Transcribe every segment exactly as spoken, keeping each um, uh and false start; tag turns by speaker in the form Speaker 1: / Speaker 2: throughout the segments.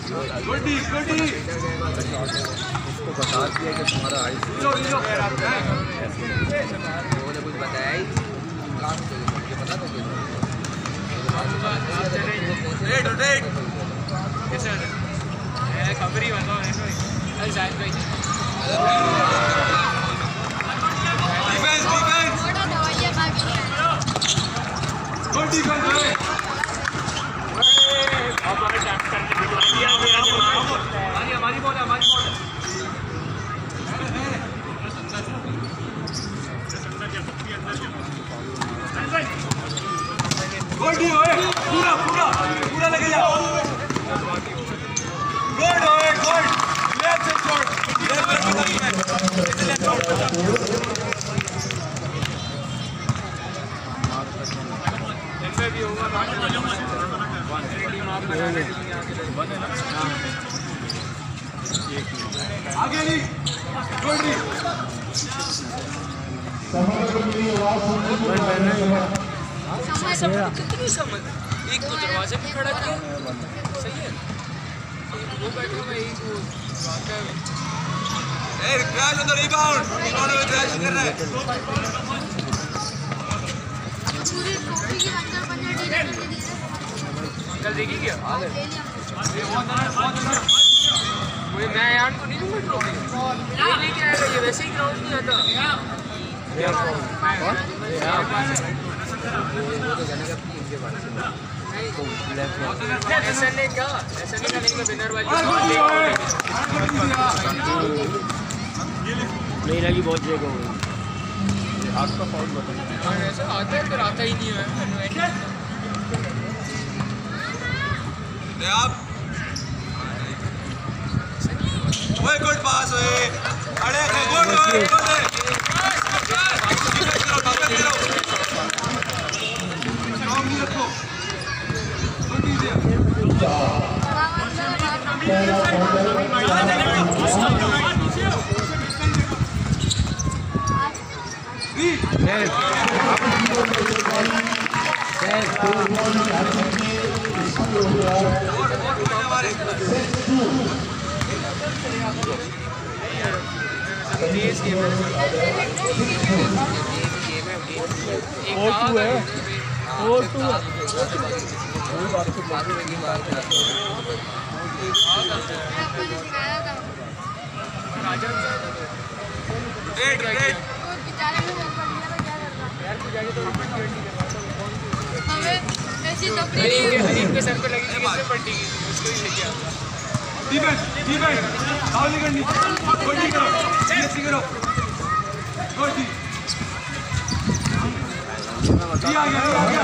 Speaker 1: गुडी गुडी
Speaker 2: उसको बता दिया कि तुम्हारा आई
Speaker 1: लो लो
Speaker 2: वो ने कुछ बताया ही क्लास के लिए पता था कि
Speaker 1: रेड रेड
Speaker 3: कैसे है खबर ही बताओ अरे जाहिद भाई
Speaker 1: डिफेंस डिफेंस
Speaker 4: थोड़ा दवाइयां बाकी है
Speaker 1: गुड डिफेंस है
Speaker 3: हमारे टैप करके दिया मेरा
Speaker 1: हमारी हमारी बॉल है हमारी बॉल है गुड होए पूरा पूरा पूरा लगे जाओ गुड होए गुड लेफ्ट से शॉट लेफ्ट से लेफ्ट
Speaker 3: ऐसे भी होगा
Speaker 1: आगे नहीं गुड नहीं
Speaker 3: सब कितनी समझ एक तो दरवाजे पे खड़ा किया सही है वो बैठा मैं एक वो
Speaker 1: a crash on the rebound rebound में क्रैश कर रहा है
Speaker 4: पूरी टोपी के अंदर बंदे डीले करके दिए
Speaker 3: कल देखी क्या
Speaker 4: बहुत
Speaker 1: अंदर बहुत अंदर
Speaker 3: वो मैं यार को नहीं दूंगा ट्रॉफी ये लेके आएगा ये वैसे ही ग्राउंड में आता ऐसा नहीं क्या ऐसा नहीं का नहीं का विनर वाली
Speaker 2: नहीं लगी बहुत जगह हाथ का फाउल बता
Speaker 3: ऐसा आता है फिर आता ही नहीं है
Speaker 1: आप ओए गुड पास ओए अरे गुड ओए
Speaker 3: हरीफ के सर पे लगी थी किससे पट्टी की उसको ही लेके आता
Speaker 1: डिफेंस डिफेंस फाउल नहीं करनी गोटी करो सीएससी करो गोटी ये आ गया आ गया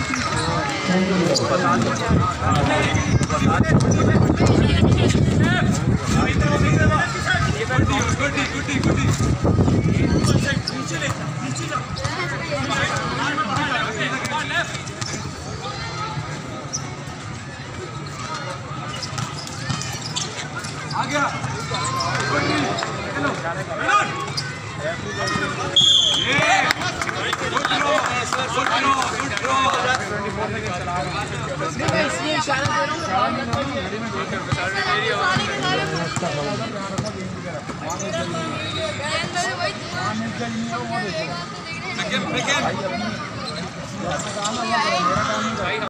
Speaker 1: गोटी गोटी गोटी नीचे ले नीचे लो आ गया गोटी चलो मिलन ये good throw good throw good throw
Speaker 3: मैं इसलिए इशारा दे रहा हूं मेरी आवाज
Speaker 1: Again, again.